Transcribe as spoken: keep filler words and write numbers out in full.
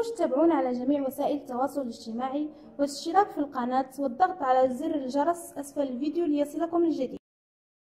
تتابعونا على جميع وسائل التواصل الاجتماعي والاشتراك في القناة والضغط على زر الجرس أسفل الفيديو ليصلكم الجديد.